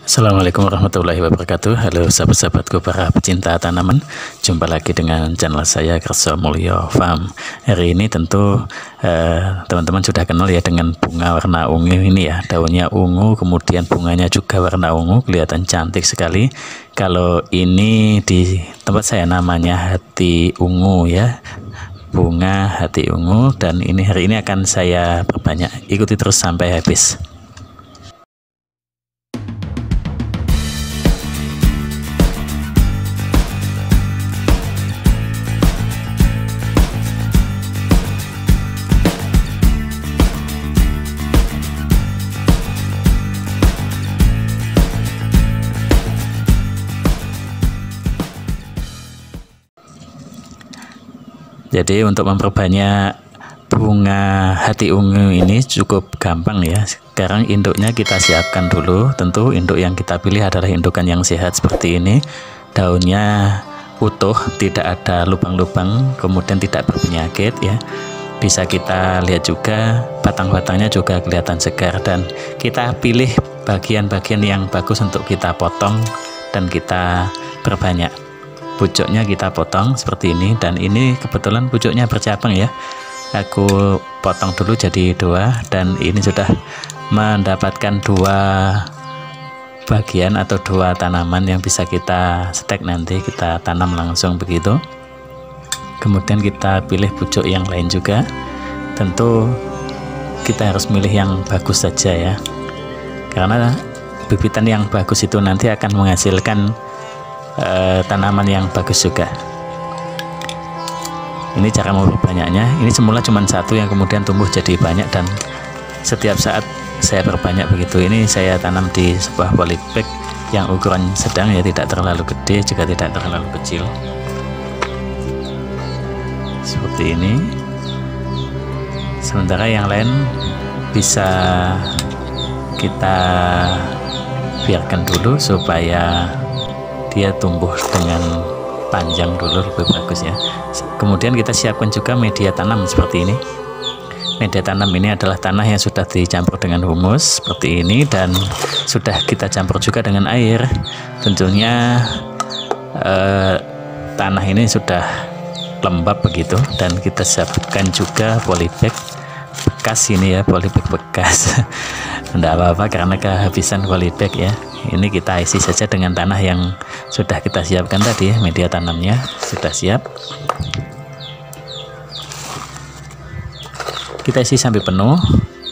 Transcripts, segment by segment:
Assalamualaikum warahmatullahi wabarakatuh. Halo sahabat-sahabatku para pecinta tanaman. Jumpa lagi dengan channel saya Kerso Mulyo Farm. Hari ini tentu teman-teman sudah kenal ya dengan bunga warna ungu ini ya. Daunnya ungu, kemudian bunganya juga warna ungu, kelihatan cantik sekali. Kalau ini di tempat saya namanya hati ungu ya. Bunga hati ungu, dan ini hari ini akan saya perbanyak. Ikuti terus sampai habis. Jadi untuk memperbanyak bunga hati ungu ini cukup gampang ya. Sekarang induknya kita siapkan dulu. Tentu induk yang kita pilih adalah indukan yang sehat seperti ini. Daunnya utuh, tidak ada lubang-lubang, kemudian tidak berpenyakit ya. Bisa kita lihat juga batang-batangnya juga kelihatan segar, dan kita pilih bagian-bagian yang bagus untuk kita potong dan kita perbanyak. Pucuknya kita potong seperti ini, dan ini kebetulan pucuknya bercabang ya. Aku potong dulu jadi dua, dan ini sudah mendapatkan dua bagian atau dua tanaman yang bisa kita stek, nanti kita tanam langsung begitu. Kemudian kita pilih pucuk yang lain juga. Tentu kita harus milih yang bagus saja ya, karena bibitan yang bagus itu nanti akan menghasilkan tanaman yang bagus juga. Ini cara memperbanyaknya. Ini semula cuma satu yang kemudian tumbuh jadi banyak, dan setiap saat saya perbanyak begitu. Ini saya tanam di sebuah polybag yang ukuran sedang ya, tidak terlalu gede juga tidak terlalu kecil. Seperti ini. Sementara yang lain bisa kita biarkan dulu supaya dia tumbuh dengan panjang dulu, lebih bagus ya. Kemudian kita siapkan juga media tanam seperti ini. Media tanam ini adalah tanah yang sudah dicampur dengan humus seperti ini, dan sudah kita campur juga dengan air. Tentunya tanah ini sudah lembab begitu, dan kita siapkan juga polybag bekas ini ya, polybag bekas. Tidak apa-apa karena kehabisan polybag ya. Ini kita isi saja dengan tanah yang sudah kita siapkan tadi ya. Media tanamnya sudah siap, kita isi sampai penuh.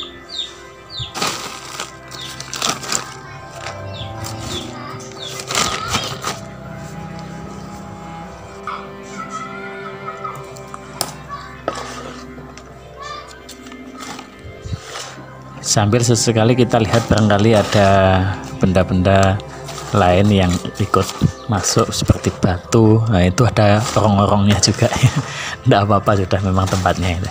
Sambil sesekali kita lihat barangkali ada benda-benda lain yang ikut masuk seperti batu. Nah, itu ada orong-orongnya juga ya. Tidak apa-apa, sudah memang tempatnya ini.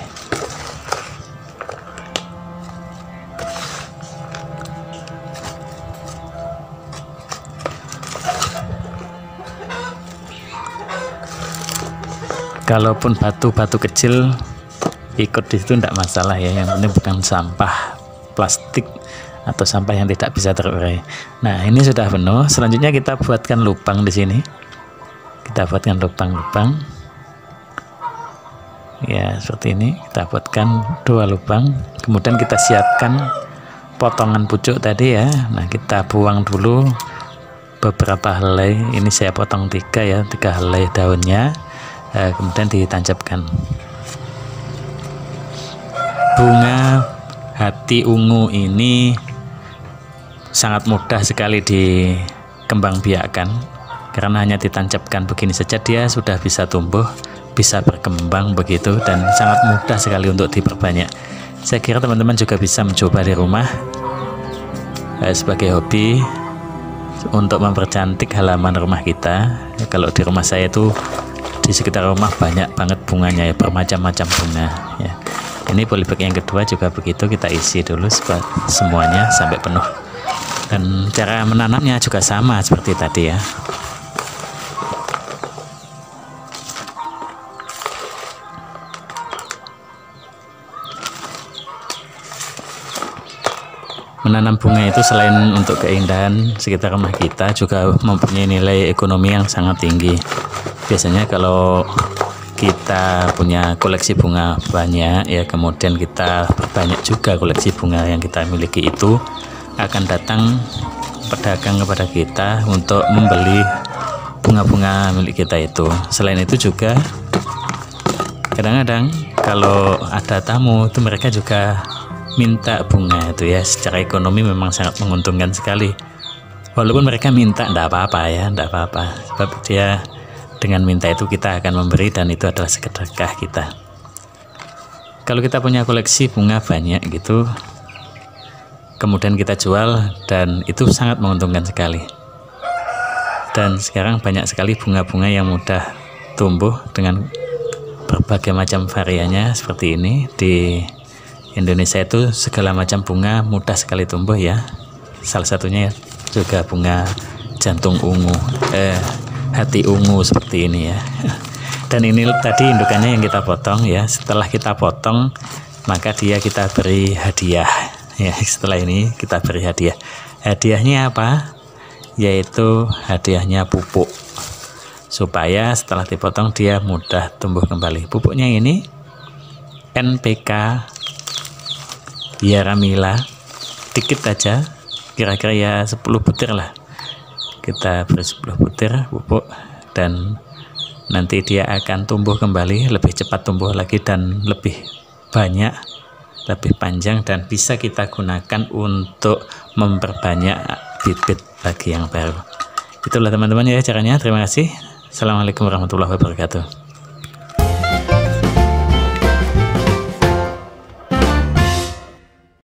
Kalaupun batu-batu kecil ikut di situ tidak masalah ya. Yang penting bukan sampah plastik atau sampah yang tidak bisa terurai. Nah, ini sudah penuh. Selanjutnya kita buatkan lubang di sini. Kita buatkan lubang-lubang. Ya, seperti ini. Kita buatkan dua lubang. Kemudian kita siapkan potongan pucuk tadi ya. Nah, kita buang dulu beberapa helai. Ini saya potong 3 ya, 3 helai daunnya. Kemudian ditancapkan. Bunga hati ungu ini sangat mudah sekali dikembangbiakkan, karena hanya ditancapkan begini saja dia sudah bisa tumbuh, bisa berkembang begitu, dan sangat mudah sekali untuk diperbanyak. Saya kira teman-teman juga bisa mencoba di rumah sebagai hobi untuk mempercantik halaman rumah kita. Kalau di rumah saya itu di sekitar rumah banyak banget bunganya ya, bermacam-macam bunga ya. Ini polybag yang kedua juga begitu, kita isi dulu semuanya sampai penuh, dan cara menanamnya juga sama seperti tadi ya. Menanam bunga itu selain untuk keindahan sekitar rumah kita, juga mempunyai nilai ekonomi yang sangat tinggi. Biasanya kalau kita punya koleksi bunga banyak ya, kemudian kita perbanyak juga koleksi bunga yang kita miliki, itu akan datang pedagang kepada kita untuk membeli bunga-bunga milik kita itu. Selain itu juga kadang-kadang kalau ada tamu itu mereka juga minta bunga itu ya. Secara ekonomi memang sangat menguntungkan sekali. Walaupun mereka minta, enggak apa-apa ya, enggak apa-apa. Sebab dia dengan minta itu kita akan memberi, dan itu adalah sedekah kita. Kalau kita punya koleksi bunga banyak gitu, kemudian kita jual, dan itu sangat menguntungkan sekali. Dan sekarang banyak sekali bunga-bunga yang mudah tumbuh dengan berbagai macam variannya seperti ini. Di Indonesia itu segala macam bunga mudah sekali tumbuh ya. Salah satunya juga bunga jantung ungu, hati ungu seperti ini ya. Dan ini tadi indukannya yang kita potong ya. Setelah kita potong, maka dia kita beri hadiah ya. Setelah ini kita beri hadiah. Hadiahnya apa? Yaitu hadiahnya pupuk, supaya setelah dipotong dia mudah tumbuh kembali. Pupuknya ini NPK Yaramila, dikit aja, kira-kira ya 10 butir lah. Kita beri 10 butir pupuk, dan nanti dia akan tumbuh kembali, lebih cepat tumbuh lagi dan lebih banyak, lebih panjang, dan bisa kita gunakan untuk memperbanyak bibit lagi yang baru. Itulah teman-teman ya caranya. Terima kasih. Assalamualaikum warahmatullahi wabarakatuh.